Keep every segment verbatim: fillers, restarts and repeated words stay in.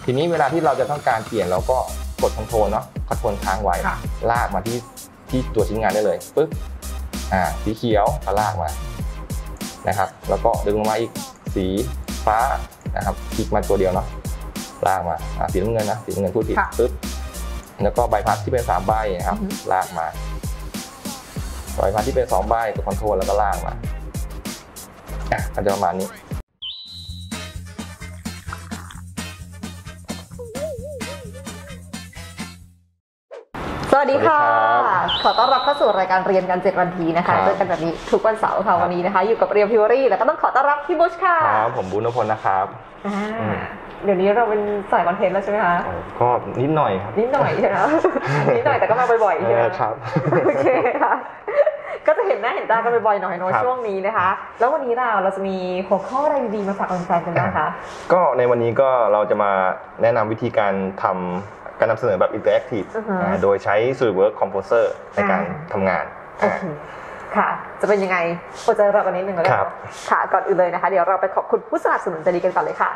ทีนี้เวลาที่เราจะต้องการเปลี่ยนเราก็กดคอนโทรลเนาะคอนโทรลค้างไว้ลากมาที่ที่ตัวชิ้นงานได้เลยปึ๊บอ่าสีเขียวก็ลากมานะครับแล้วก็ดึงลงมาอีกสีฟ้านะครับคลิกมาตัวเดียวเนาะลากมาอ่าสีน้ำเงินนะสีน้ำเงินพูดผิดปึ๊บแล้วก็ใบพัดที่เป็นสามใบนะครับลากมาใบพัดที่เป็นสองใบกดคอนโทรลแล้วก็ลากมาอ่ะก็จะประมาณนี้สวัสดีค่ะขอต้อนรับเข้าสู่รายการเรียนกันเจ็ดวันทีนะคะเจอกันแบบนี้ทุกวันเสาร์ค่ะวันนี้นะคะอยู่กับเรียวพิวรี่แล้วก็ต้องขอต้อนรับพี่บุชค่ะครับผมบุญนพลนะครับเดี๋ยวนี้เราเป็นสายคอนเทนต์แล้วใช่ไหมคะก็นิดหน่อยครับนิดหน่อยใช่ไหมนิดหน่อยแต่ก็มาบ่อยๆใช่ไหมครับโอเคค่ะก็จะเห็นหน้าเห็นตากันบ่อยๆหน่อยๆช่วงนี้นะคะแล้ววันนี้เราเราจะมีหัวข้ออะไรดีๆมาฝากแฟนๆกันบ้างคะก็ในวันนี้ก็เราจะมาแนะนำวิธีการทำการนำเสนอแบบ Interactive โดยใช้ SolidWorks Composer ในการทำงานค่ะจะเป็นยังไงโปรเจกต์เรากันนิดนึงแล้วกันค่ะก่อนอื่นเลยนะคะเดี๋ยวเราไปขอบคุณผู้สนับสนุนใจดีกันก่อนเลยค่ะ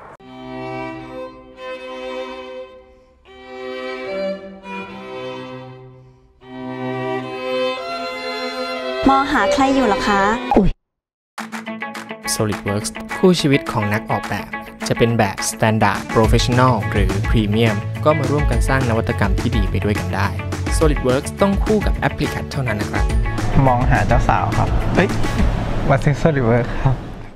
มองหาใครอยู่หรอคะอุ๊ย SolidWorks คู่ชีวิตของนักออกแบบจะเป็นแบบ Standard Professional หรือ Premium ก็มาร่วมกันสร้างนวัตกรรมที่ดีไปด้วยกันได้ SolidWorks ต้องคู่กับ Applicat เท่านั้นนะครับมองหาเจ้าสาวครับเฮ้ยมาซื้อ SolidWorks ครับ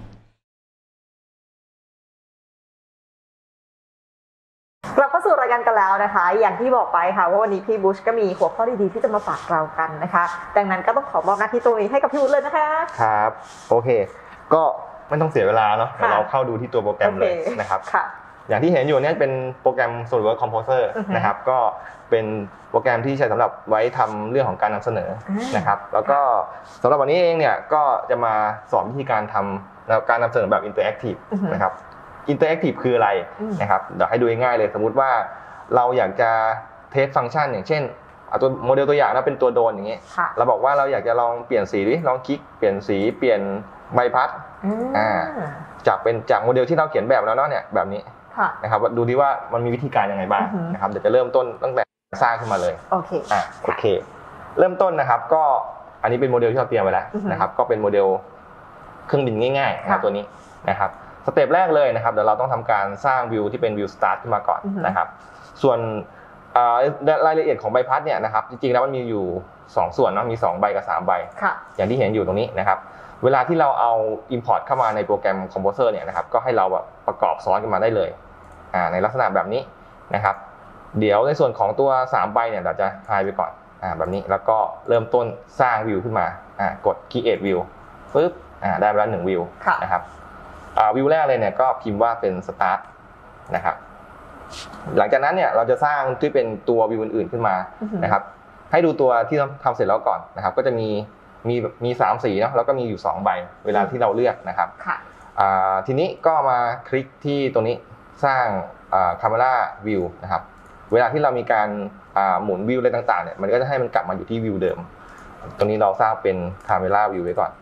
กลับเข้าสู่รายการกันแล้วนะคะอย่างที่บอกไปค่ะว่าวันนี้พี่บุชก็มีหัวข้อดีๆที่จะมาฝากเรากันนะคะดังนั้นก็ต้องขอมอบหน้าที่ตรงนี้ให้กับพี่บุชเลยนะคะครับโอเคก็ไม่ต้องเสียเวลาเนาะเราเข้าดูที่ตัวโปรแกรมเลยนะครับอย่างที่เห็นอยู่เนี่ยเป็นโปรแกรม SolidWorks Composer นะครับก็เป็นโปรแกรมที่ใช้สำหรับไว้ทำเรื่องของการนำเสนอนะครับแล้วก็สำหรับวันนี้เองเนี่ยก็จะมาสอนวิธีการทำการนำเสนอแบบ Interactive นะครับ Interactive คืออะไรนะครับเดี๋ยวให้ดูง่ายๆเลยสมมุติว่าเราอยากจะเทสฟังก์ชันอย่างเช่นเอาตัวโมเดลตัวอย่างนะเป็นตัวโดนอย่างเงี้ยเราบอกว่าเราอยากจะลองเปลี่ยนสีดิลองคลิกเปลี่ยนสีเปลี่ยนใบพัดอ่าจากเป็นจากโมเดลที่เราเขียนแบบแล้วเนาะเนี่ยแบบนี้นะครับดูดีว่ามันมีวิธีการยังไงบ้างนะครับเดี๋ยวจะเริ่มต้นตั้งแต่สร้างขึ้นมาเลยโอเคอ่าโอเคเริ่มต้นนะครับก็อันนี้เป็นโมเดลที่เราเตรียมไว้แล้วนะครับก็เป็นโมเดลเครื่องบินง่ายๆนะตัวนี้นะครับสเต็ปแรกเลยนะครับเดี๋ยวเราต้องทำการสร้างวิวที่เป็นวิวสตาร์ทขึ้นมาก่อนนะครับส่วนรายละเอียดของใบพัดเนี่ยนะครับจริงๆแล้วมันมีอยู่สองส่วนเนาะมีสองใบกับสามใบอย่างที่เห็นอยู่ตรงนี้นะครับเวลาที่เราเอา import เข้ามาในโปรแกรม Composer เนี่ยนะครับก็ให้เราแบบประกอบซ้อนกันมาได้เลยอ่าในลักษณะแบบนี้นะครับเดี๋ยวในส่วนของตัวสามใบเนี่ยเราจะหายไปก่อนอ่าแบบนี้แล้วก็เริ่มต้นสร้างวิวขึ้นมาอ่ากด create view ปึ๊บอ่าได้มาแล้วหนึ่งวิวนะครับอ่าวิวแรกเลยเนี่ยก็พิมพ์ว่าเป็น start นะครับหลังจากนั้นเนี่ยเราจะสร้างที่เป็นตัววิวอื่นๆขึ้นมานะครับให้ดูตัวที่ทำเสร็จแล้วก่อนนะครับก็จะมีมีมีสามสีเนาะแล้วก็มีอยู่สองใบเวลาที่เราเลือกนะครับทีนี้ก็มาคลิกที่ตรงนี้สร้าง Camera View นะครับเวลาที่เรามีการหมุนวิวอะไรต่างๆเนี่ยมันก็จะให้มันกลับมาอยู่ที่วิวเดิมตรงนี้เราสร้างเป็น Camera View ไว้ก่อน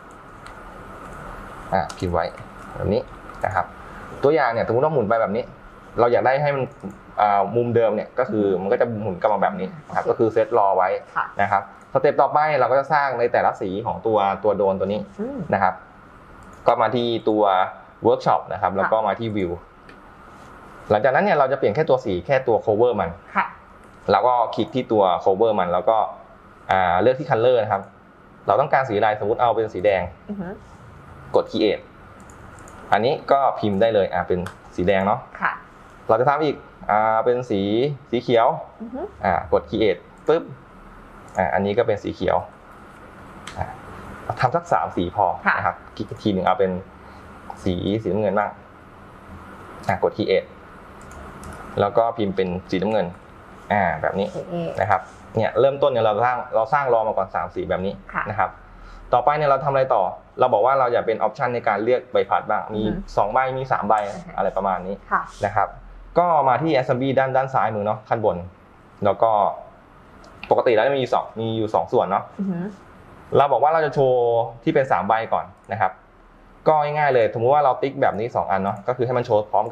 อ่าพิมพ์ไว้แบบนี้นะครับตัวอย่างเนี่ยสมมติว่าหมุนไปแบบนี้เราอยากได้ให้มันมุมเดิมเนี่ยก็คือมันก็จะหมุนกลับมาแบบนี้นะครับก็คือเซตรอไว้นะครับสเต็ปต่อไปเราก็จะสร้างในแต่ละสีของตัวตัวโดนตัวนี้นะครับก็มาที่ตัวเวิร์กช็อปนะครับแล้วก็มาที่วิวหลังจากนั้นเนี่ยเราจะเปลี่ยนแค่ตัวสีแค่ตัว cover มันแล้วก็คลิกที่ตัว cover มันแล้วก็เลือกที่ color นะครับเราต้องการสีอะไรสมมุติเอาเป็นสีแดงกด create อันนี้ก็พิมพ์ได้เลยอ่าเป็นสีแดงเนาะเราจะทำอีกอ่าเป็นสีสีเขียวอ่ากด create ปึ๊บอ่าอันนี้ก็เป็นสีเขียวอ่าทำสักสามสีพอนะครับคลิกทีหนึ่งเอาเป็นสีสีน้ำเงินบ้างอ่ากด create แล้วก็พิมพ์เป็นสีน้ำเงินอ่าแบบนี้นะครับเนี่ยเริ่มต้นเนี่ยเราสร้างเราสร้างรอมาก่อนสามสีแบบนี้นะครับต่อไปเนี่ยเราทำอะไรต่อเราบอกว่าเราอยากเป็นออปชันในการเลือกใบพัดบ้างมีสองใบมีสามใบอะไรประมาณนี้นะครับก็มาที่ Assembly ด้านด้านซ้ายมือเนาะขั้นบนแล้วก็ปกติแล้วมีอยู่สองมีอยู่สองส่วนเนาะเราบอกว่าเราจะโชว์ที่เป็นสามใบก่อนนะครับก็ง่ายๆเลยสมมุติว่าเราติ๊กแบบนี้สองอันเนาะก็คือให้มันโชว์พร้อมกัน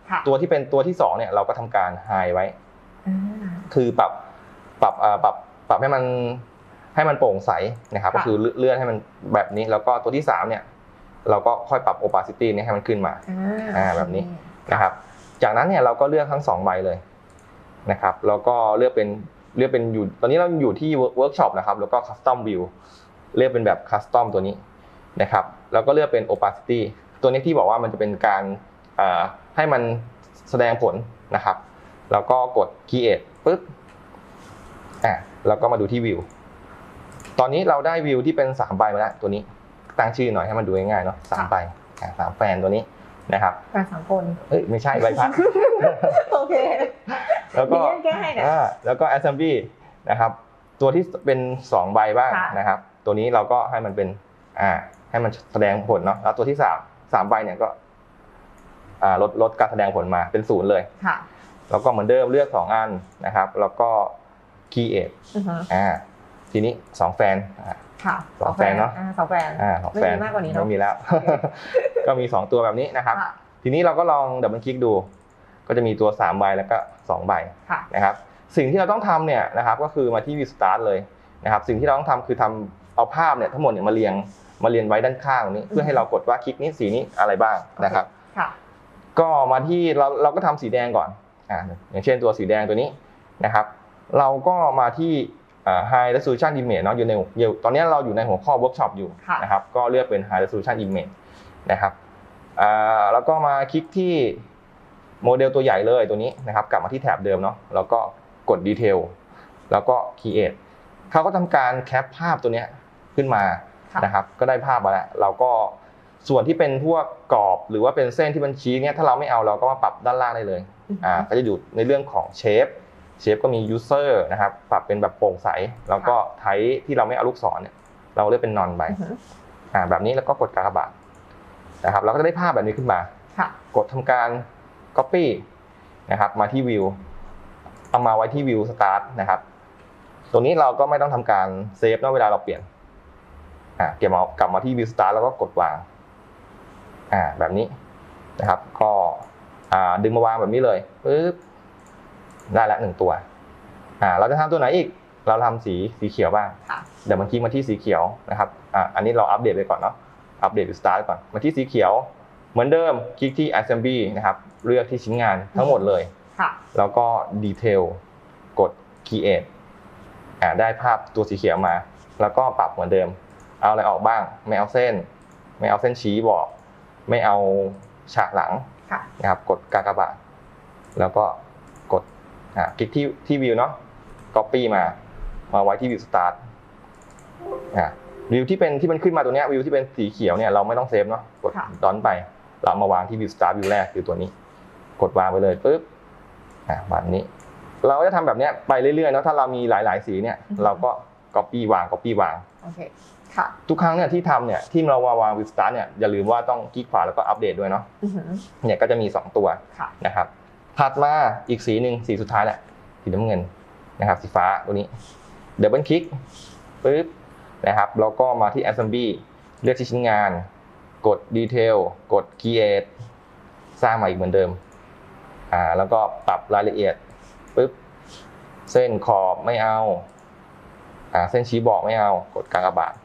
ตัวที่เป็นตัวที่สองเนี่ยเราก็ทำการ high ไว้คือปรับปรับปรับปรับให้มันให้มันโปร่งใสนะครับก็คือเลื่อนให้มันแบบนี้แล้วก็ตัวที่สามเนี่ยเราก็ค่อยปรับ opacity เนี่ยให้มันขึ้นมาอ่าแบบนี้นะครับจากนั้นเนี่ยเราก็เลือกทั้งสองใบเลยนะครับแล้วก็เลือกเป็นเลือกเป็นอยู่ตอนนี้เราอยู่ที่เวิร์กช็อปนะครับแล้วก็ custom view เลือกเป็นแบบ custom ตัวนี้นะครับแล้วก็เลือกเป็น opacity ตัวนี้ที่บอกว่ามันจะเป็นการให้มันแสดงผลนะครับแล้วก็กด create ปึ๊บอ่ะแล้วก็มาดูที่ view ตอนนี้เราได้วิวที่เป็นสามใบมาแล้วตัวนี้ตั้งชื่อหน่อยให้มันดูง่ายๆเนาะสามใบอ่ะสามแฟนตัวนี้นะครับการสามคนเอ้ยไม่ใช่ใบพัดโอเคแล้วก็อ่าแล้วก็ assembly นะครับตัวที่เป็นสองใบบ้างนะครับตัวนี้เราก็ให้มันเป็นอ่าให้มันแสดงผลเนาะแล้วตัวที่สามสามใบเนี่ยก็อ่าลดลดการแสดงผลมาเป็นศูนย์เลยค่ะแล้วก็เหมือนเดิมเลือกสองอันนะครับแล้วก็ create อ่าทีนี้สองแฟนค่ะสองแฟนเนาะสองแฟนอ่าสองแฟนไม่มีมากกว่านี้เนาะไม่มีแล้วก็มีสองตัวแบบนี้นะครับทีนี้เราก็ลองดับเบิลคลิกดูก็จะมีตัวสามใบแล้วก็สองใบนะครับสิ่งที่เราต้องทำเนี่ยนะครับก็คือมาที่ View Start เลยนะครับสิ่งที่เราต้องทำคือทำเอาภาพเนี่ยทั้งหมดเนี่ยมาเรียงมาเรียงไว้ด้านข้างตรงนี้เพื่อให้เรากดว่าคลิกนี้สีนี้อะไรบ้างนะครับก็มาที่เราเราก็ทำสีแดงก่อนอ่าอย่างเช่นตัวสีแดงตัวนี้นะครับเราก็มาที่High Resolution Image เนาะอยู่ในตอนนี้เราอยู่ในหัวข้อ Workshop อยู่นะครับก็เลือกเป็น High Resolution Image นะครับแล้วก็มาคลิกที่โมเดลตัวใหญ่เลยตัวนี้นะครับกลับมาที่แถบเดิมเนาะแล้วก็กด Detail แล้วก็ Create เขาก็ทำการแคปภาพตัวนี้ขึ้นมานะครับก็ได้ภาพมาแล้วเราก็ส่วนที่เป็นพวกกรอบหรือว่าเป็นเส้นที่มันชี้เนี่ยถ้าเราไม่เอาเราก็มาปรับด้านล่างได้เลยอ่าก็จะอยู่ในเรื่องของเชฟเชฟก็มี user นะครับปรับเป็นแบบโปร่งใสแล้วก็ไทป์ที่เราไม่เอาลูกศรเนี่ยเราเลือกเป็น none ไปอ่าแบบนี้แล้วก็กดกากบาทนะครับเราก็จะได้ภาพแบบนี้ขึ้นมากดทำการ copy นะครับมาที่ view เอามาไว้ที่ view start นะครับตรงนี้เราก็ไม่ต้องทำการเซฟนะเวลาเราเปลี่ยนอ่าเก็บมากลับมาที่ view start แล้วก็กดวางอ่าแบบนี้นะครับก็อ่าดึงมาวางแบบนี้เลยปึ๊บได้ละหนึ่งตัวอ่าเราจะทำตัวไหนอีกเราทำสีสีเขียวบ้างเดี๋ยวมันคลิกมาที่สีเขียวนะครับอ่าอันนี้เราอัปเดตไปก่อนเนาะอัปเดต start ก่อนมาที่สีเขียวเหมือนเดิมคลิกที่ assembly นะครับเลือกที่ชิ้นงานทั้งหมดเลยแล้วก็ detail กด create อ่าได้ภาพตัวสีเขียวมาแล้วก็ปรับเหมือนเดิมเอาอะไรออกบ้างไม่เอาเส้นไม่เอาเส้นชี้บอกไม่เอาฉากหลังนะครับกดกากบาทแล้วก็กดอ่าคลิกที่ที่ view เนาะ copy มามาไว้ที่ view start อ่าวิวที่เป็นที่มันขึ้นมาตัวเนี้ยวิวที่เป็นสีเขียวเนี่ยเราไม่ต้องเซฟเนาะกดดอนไปเรามาวางที่ view start view แรกคือตัวนี้กดวางไปเลยปึ๊บอ่าแบบนี้เราก็จะทำแบบเนี้ยไปเรื่อยๆเนาะถ้าเรามีหลายๆสีเนี่ยเราก็ copy วาง copy วางโอเคค่ะทุกครั้งเนี่ยที่ทำเนี่ยที่เราวาง view start เนี่ยอย่าลืมว่าต้องคลิกขวาแล้วก็อัปเดตด้วยเนาะเนี่ยก็จะมีสองตัวนะครับถัดมาอีกสีนึงสีสุดท้ายแหละสีน้ำเงินนะครับสีฟ้าตัวนี้ดับเบิลคลิกปึ๊บนะครับแล้วก็มาที่ assembly เลือกที่ชิ้นงานกด detail กด create สร้างมาอีกเหมือนเดิมอ่าแล้วก็ปรับรายละเอียดปึ๊บเส้นขอบไม่เอาอ่าเส้นชี้บอกไม่เอากดกากบาท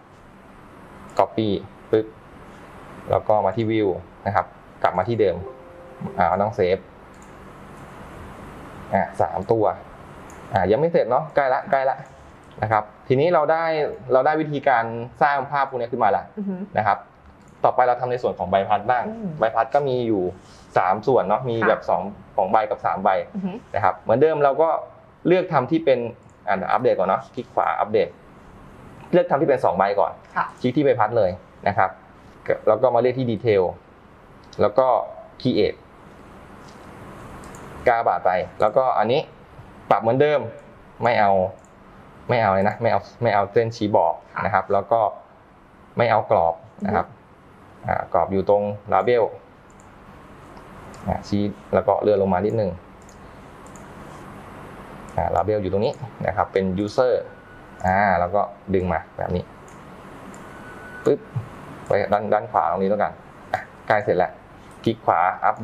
copy ปึ๊บแล้วก็มาที่ view นะครับกลับมาที่เดิมอ่าต้องเซฟอ่าสามตัวอ่ายังไม่เสร็จเนาะใกล้ละใกล้ละนะครับทีนี้เราได้เราได้วิธีการสร้างภาพพวกนี้ขึ้นมาแล้วนะครับต่อไปเราทำในส่วนของใบพัดบ้างใบพัดก็มีอยู่สามส่วนเนาะมีแบบสองของใบกับสามใบนะครับเหมือนเดิมเราก็เลือกทำที่เป็นอ่าอัปเดตก่อนเนาะคลิกขวาอัปเดตเลือกทำที่เป็นสองใบก่อนคลิกที่ใบพัดเลยนะครับแล้วก็มาเลือกที่ดีเทลแล้วก็ create กาบาทไปแล้วก็อันนี้ปรับเหมือนเดิมไม่เอาไม่เอาเลยนะไม่เอาไม่เอาเส้นชี้บอกนะครับแล้วก็ไม่เอากรอบนะครับอ่ากรอบอยู่ตรงลาเบลอ่าชี้แล้วก็เลื่อนลงมานิดนึงอ่าลาเบลอยู่ตรงนี้นะครับเป็น user อ่าแล้วก็ดึงมาแบบนี้ปึ๊บไปด้านด้านขวาตรงนี้แล้วกันอ่ะใกล้เสร็จแล้วคลิกขวาอัปเดต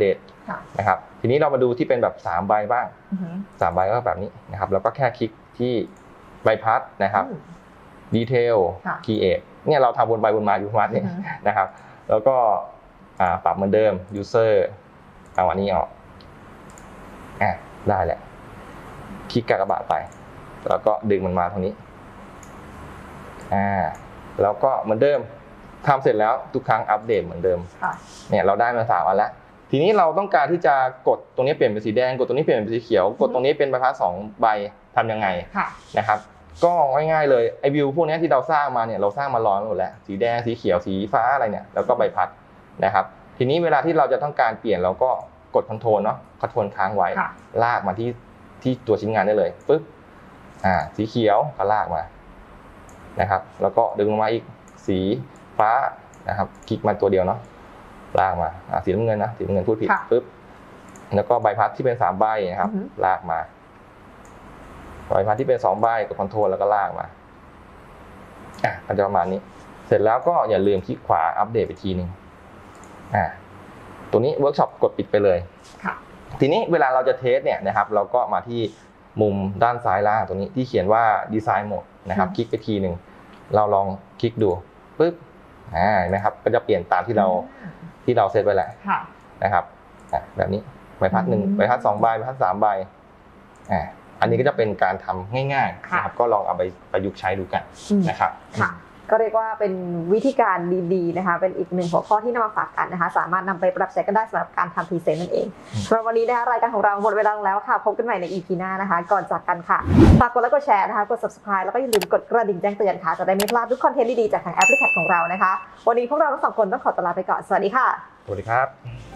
นะครับทีนี้เรามาดูที่เป็นแบบสามใบบ้างอือฮึสามใบก็แบบนี้นะครับแล้วก็แค่คลิกที่ใบพัดนะครับดีเทลค่ะคีเอทเนี่ยเราทำวนไปวนมาอยู่ประมาณนี้อือฮึนะครับแล้วก็อ่าปรับเหมือนเดิม user เอาอันนี้ออกอ่ะได้แหละคลิกกากบาทไปแล้วก็ดึงมันมาตรงนี้อ่าแล้วก็เหมือนเดิมทำเสร็จแล้วทุกครั้งอัปเดตเหมือนเดิมค่ะเนี่ยเราได้มาสามอันแล้วทีนี้เราต้องการที่จะกดตรงนี้เปลี่ยนเป็นสีแดงกดตรงนี้เปลี่ยนเป็นสีเขียวกดตรงนี้เป็นใบพัดสองใบทำยังไงค่ะนะครับก็ง่ายๆเลยไอวิวพวกนี้ที่เราสร้างมาเนี่ยเราสร้างมาร้อยหมดแล้วสีแดงสีเขียวสีฟ้าอะไรเนี่ยแล้วก็ใบพัดนะครับทีนี้เวลาที่เราจะต้องการเปลี่ยนเราก็กดคอนโทรลเนาะคอนโทรลค้างไว้ค่ะลากมาที่ที่ตัวชิ้นงานได้เลยปึ๊บอ่าสีเขียวก็ลากมานะครับแล้วก็ดึงลงมาอีกสีฟ้านะครับคลิกมาตัวเดียวเนาะลากมาอ่าสีน้ำเงินนะสีน้ำเงินพูดผิดค่ะปึ๊บแล้วก็ใบพัดที่เป็นสามใบนะครับอือฮึลากมาใบพัดที่เป็นสองใบกดคอนโทรลแล้วก็ลากมาอ่ะก็จะประมาณนี้เสร็จแล้วก็อย่าลืมคลิกขวาอัปเดตไปทีนึงอ่าตัวนี้เวิร์กช็อปกดปิดไปเลยค่ะทีนี้เวลาเราจะเทสเนี่ยนะครับเราก็มาที่มุมด้านซ้ายล่างตรงนี้ที่เขียนว่าดีไซน์โหมดนะครับอืมคลิกไปทีหนึ่งเราลองคลิกดูปึ๊บอ่านะครับก็จะเปลี่ยนตามที่เราที่เราเซตไว้แหละค่ะนะครับอ่ะแบบนี้ใบพัดหนึ่งอืมใบพัดสองใบใบพัดสามใบอ่าอันนี้ก็จะเป็นการทำง่ายๆค่ะนะครับก็ลองเอาไปประยุกต์ใช้ดูกันอืมนะครับค่ะก็เรียกว่าเป็นวิธีการดีๆนะคะเป็นอีกหนึ่งหัวข้อที่นำมาฝากกันนะคะสามารถนำไปปรับใช้กันได้สำหรับการทำพรีเซนต์นั่นเองสำหรับวันนี้นะคะรายการของเราหมดเวลาลงแล้วค่ะพบกันใหม่ใน อี พี หน้านะคะก่อนจากกันค่ะฝากกดไลค์กดแชร์นะคะกด ซับสไครบ์ แล้วก็อย่าลืมกดกระดิ่งแจ้งเตือนค่ะจะได้ไม่พลาดทุกคอนเทนต์ดีๆจากทางแอปพลิเคชันของเรานะคะวันนี้พวกเราทั้งสองคนต้องขอตัวลาไปก่อนสวัสดีค่ะสวัสดีครับ